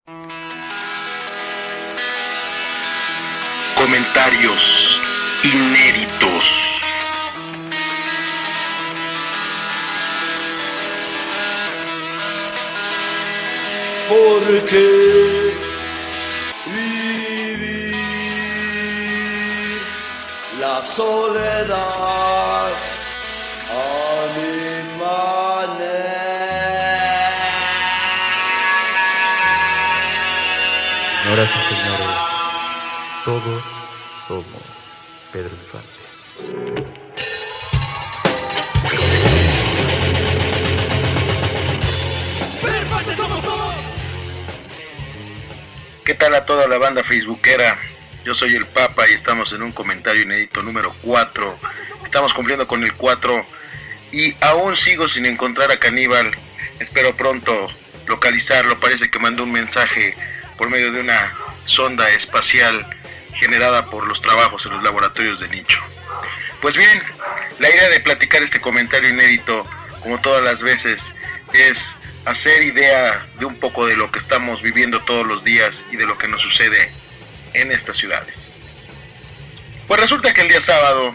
Comentarios inéditos. Porque vivir la soledad a mi manera. Señoras y señores, todos somos Pedro Infante. ¿Qué tal a toda la banda facebookera? Yo soy el Papa y estamos en un comentario inédito número 4. Estamos cumpliendo con el 4 y aún sigo sin encontrar a Caníbal. Espero pronto localizarlo. Parece que mandó un mensaje por medio de una sonda espacial generada por los trabajos en los laboratorios de Nicho. Pues bien, la idea de platicar este comentario inédito, como todas las veces, es hacer idea de un poco de lo que estamos viviendo todos los días y de lo que nos sucede en estas ciudades. Pues resulta que el sábado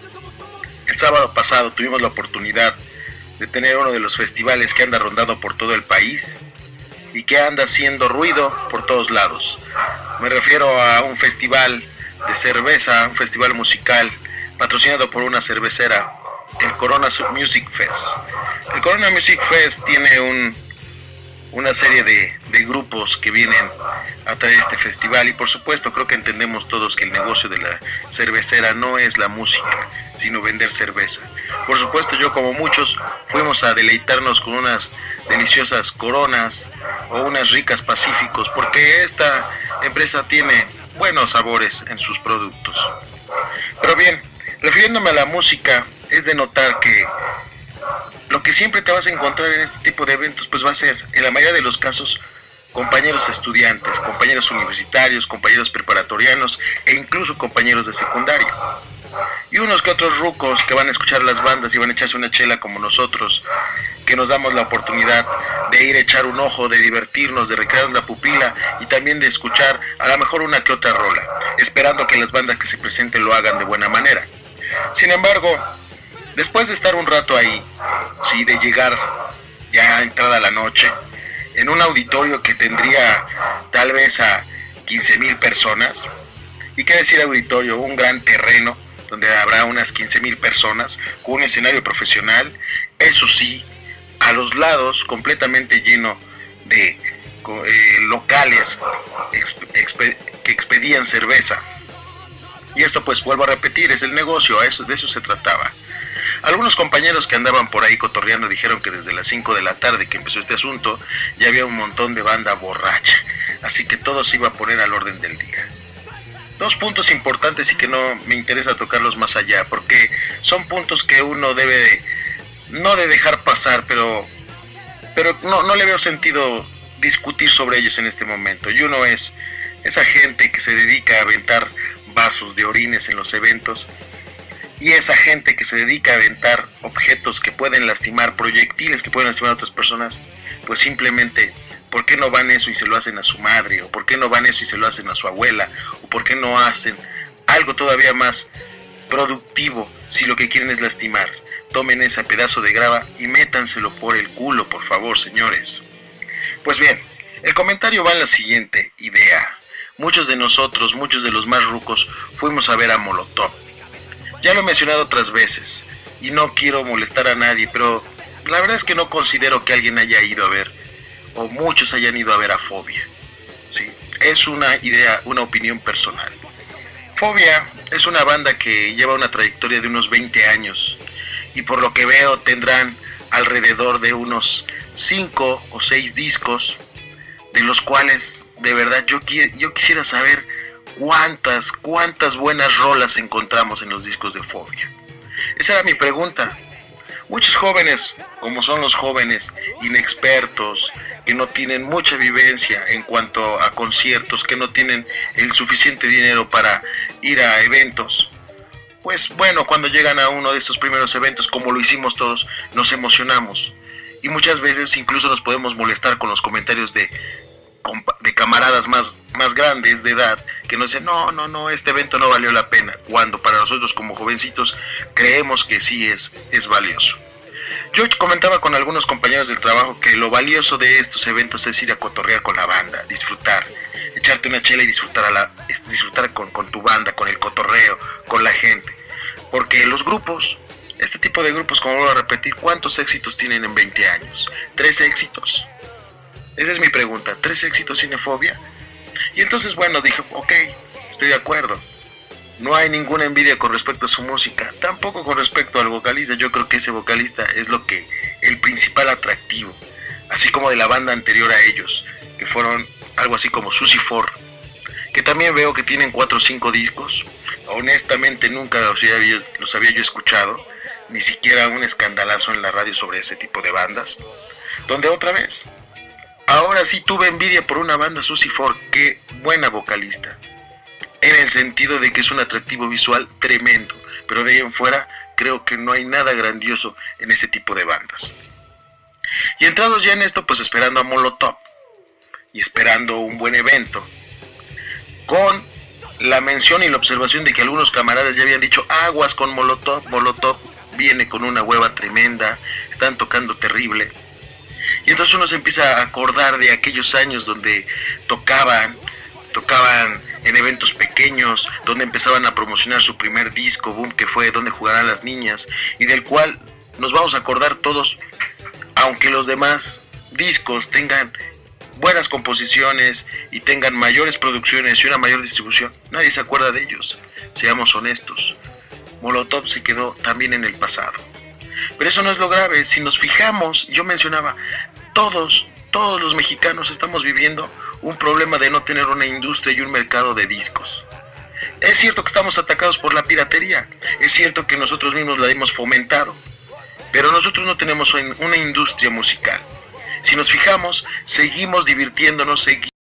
pasado, tuvimos la oportunidad de tener uno de los festivales que anda rondando por todo el país y que anda haciendo ruido por todos lados. Me refiero a un festival de cerveza, un festival musical patrocinado por una cervecera, el Corona Music Fest. El Corona Music Fest tiene una serie de grupos que vienen a traer este festival y por supuesto creo que entendemos todos que el negocio de la cervecera no es la música, sino vender cerveza. Por supuesto yo, como muchos, fuimos a deleitarnos con unas deliciosas Coronas o unas ricas Pacíficos, porque esta empresa tiene buenos sabores en sus productos. Pero bien, refiriéndome a la música, es de notar que lo que siempre te vas a encontrar en este tipo de eventos pues va a ser, en la mayoría de los casos, compañeros estudiantes, compañeros universitarios, compañeros preparatorianos e incluso compañeros de secundario. Y unos que otros rucos que van a escuchar las bandas y van a echarse una chela como nosotros, que nos damos la oportunidad de ir a echar un ojo, de divertirnos, de recrear la pupila y también de escuchar a lo mejor una que otra rola, esperando que las bandas que se presenten lo hagan de buena manera. Sin embargo, después de estar un rato ahí, sí, de llegar ya entrada la noche, en un auditorio que tendría tal vez a 15,000 personas, y qué decir auditorio, un gran terreno donde habrá unas 15,000 personas, con un escenario profesional, eso sí, a los lados completamente lleno de locales que expedían cerveza. Y esto pues vuelvo a repetir, es el negocio, de eso se trataba. Algunos compañeros que andaban por ahí cotorreando dijeron que desde las 5 de la tarde que empezó este asunto ya había un montón de banda borracha, así que todo se iba a poner al orden del día. Dos puntos importantes y que no me interesa tocarlos más allá, porque son puntos que uno debe no de dejar pasar, pero no le veo sentido discutir sobre ellos en este momento. Y uno es esa gente que se dedica a aventar vasos de orines en los eventos, y esa gente que se dedica a aventar objetos que pueden lastimar, proyectiles que pueden lastimar a otras personas, pues simplemente, ¿por qué no van eso y se lo hacen a su madre? ¿O por qué no van eso y se lo hacen a su abuela? ¿O por qué no hacen algo todavía más productivo si lo que quieren es lastimar? Tomen ese pedazo de grava y métanselo por el culo, por favor, señores. Pues bien, el comentario va en la siguiente idea. Muchos de nosotros, muchos de los más rucos, fuimos a ver a Molotov. Ya lo he mencionado otras veces, y no quiero molestar a nadie, pero la verdad es que no considero que alguien haya ido a ver, o muchos hayan ido a ver a Fobia. ¿Sí? Es una idea, una opinión personal. Fobia es una banda que lleva una trayectoria de unos 20 años, y por lo que veo tendrán alrededor de unos 5 o 6 discos, de los cuales de verdad yo quisiera saber cuántas buenas rolas encontramos en los discos de Fobia. Esa era mi pregunta. Muchos jóvenes, como son los jóvenes inexpertos, que no tienen mucha vivencia en cuanto a conciertos, que no tienen el suficiente dinero para ir a eventos, pues bueno, cuando llegan a uno de estos primeros eventos, como lo hicimos todos, nos emocionamos. Y muchas veces incluso nos podemos molestar con los comentarios de de camaradas más grandes de edad que nos dicen, no, este evento no valió la pena, cuando para nosotros como jovencitos creemos que sí es valioso. Yo comentaba con algunos compañeros del trabajo que lo valioso de estos eventos es ir a cotorrear con la banda, disfrutar, echarte una chela y disfrutar con tu banda, con el cotorreo, con la gente. Porque los grupos, este tipo de grupos, como vuelvo a repetir, ¿cuántos éxitos tienen en 20 años? 3 éxitos. Esa es mi pregunta, 3 éxitos Cinefobia. Y entonces, bueno, dije, ok, estoy de acuerdo. No hay ninguna envidia con respecto a su música, tampoco con respecto al vocalista. Yo creo que ese vocalista es el principal atractivo, así como de la banda anterior a ellos, que fueron algo así como Susie Ford, que también veo que tienen 4 o 5 discos. Honestamente nunca los había yo escuchado, ni siquiera un escandalazo en la radio sobre ese tipo de bandas, donde otra vez, ahora sí tuve envidia por una banda, Susie Ford, qué buena vocalista, en el sentido de que es un atractivo visual tremendo, pero de ahí en fuera creo que no hay nada grandioso en ese tipo de bandas. Y entrados ya en esto, pues esperando a Molotov y esperando un buen evento, con la mención y la observación de que algunos camaradas ya habían dicho, aguas con Molotov viene con una hueva tremenda, están tocando terrible. Y entonces uno se empieza a acordar de aquellos años donde tocaban en eventos pequeños, donde empezaban a promocionar su primer disco, Boom, que fue Donde Jugarán las Niñas, y del cual nos vamos a acordar todos, aunque los demás discos tengan buenas composiciones y tengan mayores producciones y una mayor distribución, nadie se acuerda de ellos. Seamos honestos, Molotov se quedó también en el pasado. Pero eso no es lo grave. Si nos fijamos, yo mencionaba, todos los mexicanos estamos viviendo un problema de no tener una industria y un mercado de discos. Es cierto que estamos atacados por la piratería, es cierto que nosotros mismos la hemos fomentado, pero nosotros no tenemos una industria musical. Si nos fijamos, seguimos divirtiéndonos,